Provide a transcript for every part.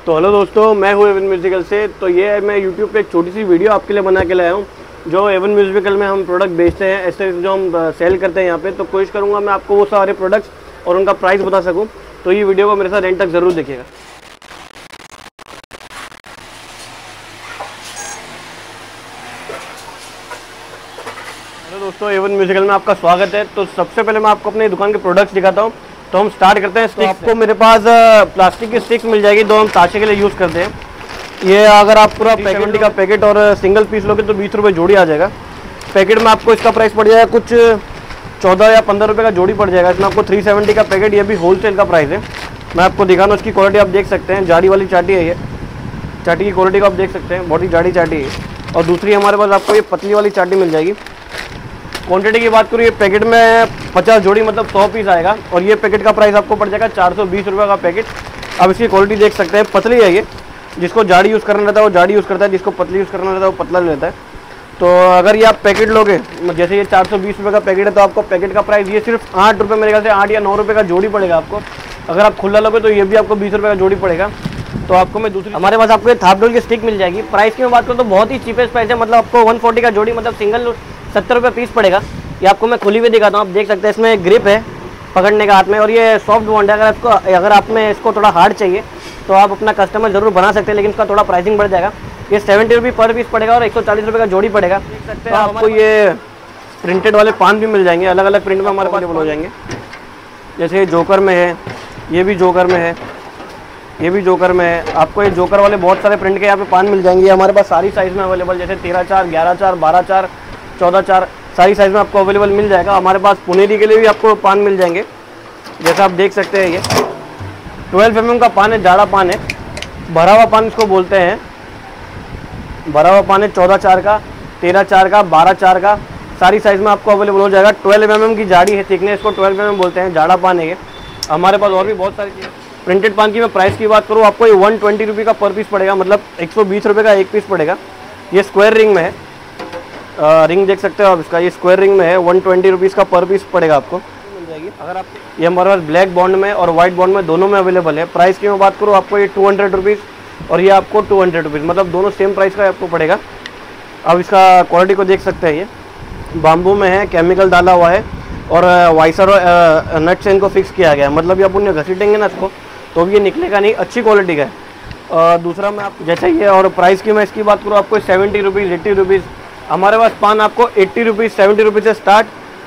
तो हेलो दोस्तों, मैं हूँ एवन म्यूजिकल से। तो ये मैं यूट्यूब पे एक छोटी सी वीडियो आपके लिए बना के लाया हूँ। जो एवन म्यूजिकल में हम प्रोडक्ट बेचते हैं, ऐसे जो हम सेल करते हैं यहाँ पे, तो कोशिश करूँगा मैं आपको वो सारे प्रोडक्ट्स और उनका प्राइस बता सकूँ। तो ये वीडियो को मेरे साथ एंड तक ज़रूर देखिएगा। हेलो दोस्तों, एवन म्यूजिकल में आपका स्वागत है। तो सबसे पहले मैं आपको अपनी दुकान के प्रोडक्ट्स दिखाता हूँ। तो हम स्टार्ट करते हैं। तो आपको मेरे पास प्लास्टिक की स्टिक्स मिल जाएगी, दो हम ताशे के लिए यूज़ करते हैं। ये अगर आप पूरा 70 का पैकेट और सिंगल पीस लोगे तो 20 रुपये जोड़ी आ जाएगा। पैकेट में आपको इसका प्राइस पड़ जाएगा कुछ 14 या 15 रुपये का जोड़ी पड़ जाएगा। इसमें आपको 370 का पैकेट, ये भी होलसेल का प्राइस है। मैं आपको दिखाना, उसकी क्वालिटी आप देख सकते हैं। जाड़ी वाली चाटी है ये। चाटी की क्वालिटी को आप देख सकते हैं, बहुत ही जाड़ी चाटी है। और दूसरी हमारे पास आपको ये पतली वाली चाटी मिल जाएगी। क्वांटिटी की बात करूँ, ये पैकेट में 50 जोड़ी मतलब 100 पीस आएगा। और ये पैकेट का प्राइस आपको पड़ जाएगा 420 रुपये का पैकेट। अब इसकी क्वालिटी देख सकते हैं, पतली है ये। जिसको जाड़ी यूज़ करना रहता है वो जाड़ी यूज़ करता है, जिसको पतली यूज़ करना रहता है वो पतला लेता है। तो अगर ये आप पैकेट लोगे, जैसे ये 420 रुपये का पैकेट है, तो आपको पैकेट का प्राइस ये सिर्फ 8 रुपये, मेरे ख्याल से 8 या 9 रुपये का जोड़ी पड़ेगा आपको। अगर आप खुला लोगे तो ये भी आपको 20 रुपये का जोड़ी पड़ेगा। तो आपको मैं दूसरी, हमारे पास आपको ये थापडोल की स्टिक मिल जाएगी। प्राइस की मैं बात करूँ तो बहुत ही चीपेस्ट प्राइस है, मतलब आपको 140 का जोड़ी, मतलब सिंगल 70 रुपये पीस पड़ेगा। ये आपको मैं खुली हुई दिखाता हूँ, आप देख सकते हैं। इसमें ग्रिप है पकड़ने का हाथ में, और ये सॉफ्ट बॉन्ड है। अगर आप में इसको थोड़ा हार्ड चाहिए तो आप अपना कस्टमर जरूर बना सकते हैं, लेकिन इसका थोड़ा प्राइसिंग बढ़ जाएगा। ये 70 रुपये पर पीस पड़ेगा और 140 रुपये का जोड़ी पड़ेगा। देख सकते हैं। आपको ये प्रिंटेड वाले पान भी मिल जाएंगे, अलग अलग प्रिंट में हमारे पास हो जाएंगे। जैसे ये जोकर में है, ये भी जोकर में है, ये भी जोकर में है। आपको ये जोकर वाले बहुत सारे प्रिंट के यहाँ पे पान मिल जाएंगे। ये हमारे पास सारी साइज़ में अवेलेबल, जैसे 13/4, 11/4, 12/4, 14/4, सारी साइज़ में आपको अवेलेबल मिल जाएगा। हमारे पास पुनेरी के लिए भी आपको पान मिल जाएंगे, जैसा आप देख सकते हैं। ये 12 mm का पान है, जाड़ा पान है, भरा हुआ पान इसको बोलते हैं। भरा हुआ पान है 14/4 का, 13/4 का, 12/4 का, सारी साइज़ में आपको अवेलेबल हो जाएगा। 12 mm की जाड़ी है, थिकनेस इसको 12 mm बोलते हैं, जाड़ा पान है ये। हमारे पास और भी बहुत सारी चीज़ें। प्रिंटेड पान की मैं प्राइस की बात करूँ, आपको ये 120 रुपये का पर पीस पड़ेगा, मतलब 120 रुपये का एक पीस पड़ेगा। ये स्क्वायर रिंग में है, रिंग देख सकते हो आप इसका। ये स्क्वायर रिंग में है, 120 रुपीज़ का पर पीस पड़ेगा आपको, मिल जाएगी। अगर आप, ये हमारे पास ब्लैक बॉन्ड में और वाइट बॉन्ड में दोनों में अवेलेबल है। प्राइस की मैं बात करूँ, आपको ये 200 रुपीज़ और ये आपको 200 रुपीज़, मतलब दोनों सेम प्राइस का आपको पड़ेगा। अब इसका क्वालिटी को देख सकते हैं। ये बाम्बू में है, केमिकल डाला हुआ है, और वाइसर और नट से इनको फिक्स किया गया है। मतलब ये आप उन्हें घसीटेंगे ना इसको तो भी ये निकलेगा नहीं, अच्छी क्वालिटी का है। दूसरा मैं आप, जैसे ये, और प्राइस की मैं इसकी बात करूँ, आपको 70 रुपीज़, 80 रुपीज़। हमारे पास पान आपको 80 रुपीज़, 70 रुपीज़ से स्टार्ट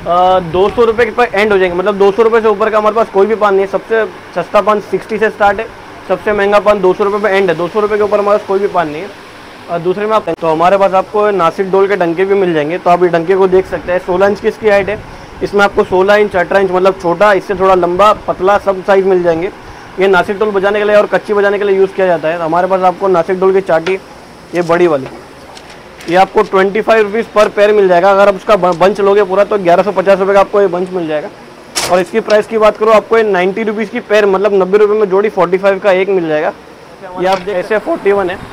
200 रुपये पर एंड हो जाएंगे। मतलब 200 रुपये से ऊपर का हमारे पास कोई भी पान नहीं है। सबसे सस्ता पान 60 से स्टार्ट है, सबसे महंगा पान 200 रुपये पर एंड है। 200 रुपये के ऊपर हमारे पास कोई भी पान नहीं है। दूसरे में आप, तो हमारे पास आपको नासिक डोल के डंके भी मिल जाएंगे। तो आप ये डंके को देख सकते हैं, 16 इंच की इसकी हाइट है। इसमें आपको 16 इंच, 18 इंच, मतलब छोटा, इससे थोड़ा लंबा, पतला, सब साइज़ मिल जाएंगे। ये नासिक डोल बजाने के लिए और कच्ची बजाने के लिए यूज़ किया जाता है। तो हमारे पास आपको नासिक डोल की चाटी, ये बड़ी वाली, ये आपको 25 रुपीज़ पर पेयर मिल जाएगा। अगर आप उसका बंच लोगे पूरा तो 1150 रुपये का आपको ये बंच मिल जाएगा। और इसकी प्राइस की बात करो, आपको ये 90 रुपीज़ की पेयर, मतलब 90 रुपये में जोड़ी, 45 का एक मिल जाएगा। ये आप SA41 है,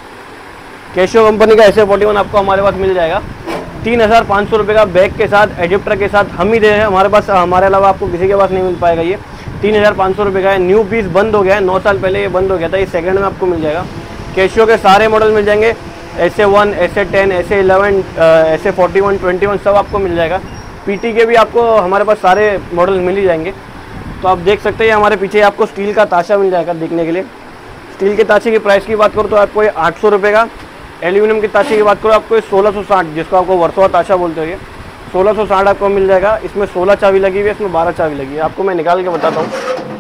कैशियो कंपनी का SA41 आपको हमारे पास मिल जाएगा 3500 रुपये का, बैग के साथ, एडिप्टर के साथ हम ही दे रहे हैं हमारे पास। हमारे अलावा आपको किसी के पास नहीं मिल पाएगा। ये 3500 रुपये का है। न्यू पीस बंद हो गया है, 9 साल पहले ये बंद हो गया था। ये सेकंड में आपको मिल जाएगा। कैशियो के सारे मॉडल मिल जाएंगे, SA1, SA10, SA11, SA41, 21 सब आपको मिल जाएगा। PT के भी आपको हमारे पास सारे मॉडल मिल ही जाएंगे। तो आप देख सकते हैं हमारे पीछे आपको स्टील का ताशा मिल जाएगा देखने के लिए। स्टील के ताशे की प्राइस की बात करूँ तो आपको ये 800 रुपये का। एल्यूमिनियम के ताशे की बात करो, आपको 1660, जिसको आपको वर्सोवा ताशा बोलते हो, ये 1660 आपको मिल जाएगा। इसमें 16 चाबी लगी हुई है, इसमें 12 चाबी लगी है। आपको मैं निकाल के बताता हूँ।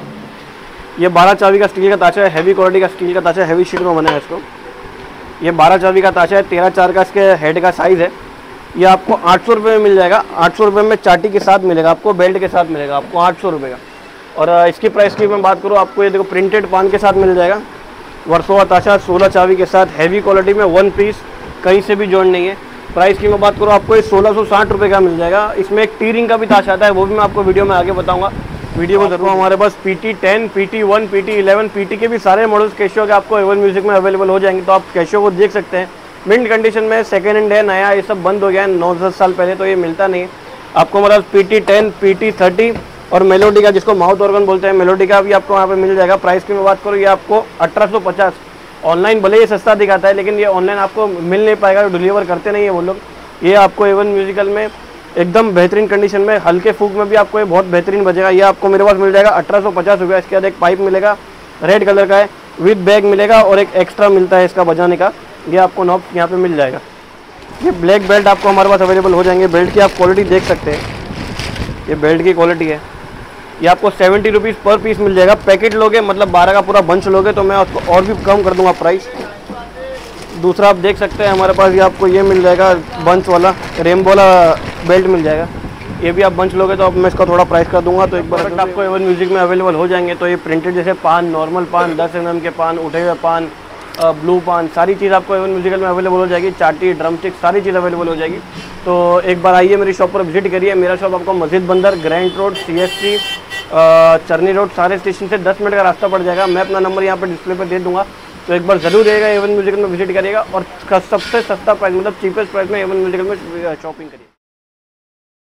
ये 12 चाबी का स्टील का ताशा है, हैवी क्वालिटी का स्टील का ताशा, हैवी शीट में बना है इसको। ये 12 चाबी का ताशा है, 13/4 का इसके हेड का साइज़ है। ये आपको 800 रुपये में मिल जाएगा। 800 रुपये में चाटी के साथ मिलेगा, आपको बेल्ट के साथ मिलेगा, आपको 800 रुपये का। और इसकी प्राइस की मैं बात करूँ, आपको ये देखो प्रिंटेड पान के साथ मिल जाएगा। वर्सोवा ताशा 16 चाबी के साथ, हैवी क्वालिटी में, 1 पीस, कहीं से भी जोड़ नहीं है। प्राइस की मैं बात करूँ, आपको ये 1660 रुपये का मिल जाएगा। इसमें एक टी रिंग का भी ताशा आता है, वो भी मैं आपको वीडियो में आगे बताऊँगा। वीडियो को जरूर। हमारे पास PT10, PT1, PT11, PT के भी सारे मॉडल्स कैशियो के आपको एवन म्यूजिक में अवेलेबल हो जाएंगे। तो आप कैशियो को देख सकते हैं, मिंट कंडीशन में, सेकेंड हैंड है, नया, ये सब बंद हो गया है 9-10 साल पहले, तो ये मिलता नहीं है आपको। हमारे पास PT10, PT30 और मेलोडी का, जिसको माउथ ऑर्गन बोलते हैं, मेलोडी का भी आपको यहाँ पे मिल जाएगा। प्राइस की मैं बात करूँ, ये आपको 1850। ऑनलाइन भले ये सस्ता दिखाता है, लेकिन ये ऑनलाइन आपको मिल नहीं पाएगा, डिलीवर करते नहीं है वो लोग। ये आपको एवन म्यूजिकल में एकदम बेहतरीन कंडीशन में, हल्के फूक में भी आपको ये बहुत बेहतरीन बजेगा। ये आपको मेरे पास मिल जाएगा 1850 रुपये। इसके बाद एक पाइप मिलेगा, रेड कलर का है, विद बैग मिलेगा और एक एक्स्ट्रा मिलता है इसका बजाने का। ये आपको नॉब यहाँ पे मिल जाएगा। ये ब्लैक बेल्ट आपको हमारे पास अवेलेबल हो जाएंगे। बेल्ट की आप क्वालिटी देख सकते हैं, ये बेल्ट की क्वालिटी है। ये आपको 70 रुपीज़ पर पीस मिल जाएगा। पैकेट लोगे मतलब 12 का पूरा बंच लोगे तो मैं आपको और भी कम कर दूंगा प्राइस। दूसरा आप देख सकते हैं हमारे पास ये आपको ये मिल जाएगा बंच वाला, रेमबो वाला बेल्ट मिल जाएगा। ये भी आप बंच लोगे तो अब मैं इसका थोड़ा प्राइस कर दूंगा। तो एक बार आपको एवन म्यूजिक में अवेलेबल हो जाएंगे। तो ये प्रिंटेड जैसे पान, नॉर्मल पान, 10 mm के पान, उठे हुए पान, ब्लू पान, सारी चीज़ आपको एवन म्यूजिकल में अवेलेबल हो जाएगी। चाटी, ड्रम स्टिक, सारी चीज़ अवेलेबल हो जाएगी। तो एक बार आइए मेरी शॉप पर विजिट करिए। मेरा शॉप आपको Masjid Bandar, Grant Road, CST, Charni Road, सारे स्टेशन से 10 मिनट का रास्ता पड़ जाएगा। मैं अपना नंबर यहाँ पर डिस्प्ले पर दे दूँगा, तो एक बार ज़रूर आइएगा, एवन म्यूजिकल में विजिट करिएगा और सबसे सस्ता प्राइस मतलब चीपेस्ट प्राइस में एवन म्यूजिकल में शॉपिंग करिए।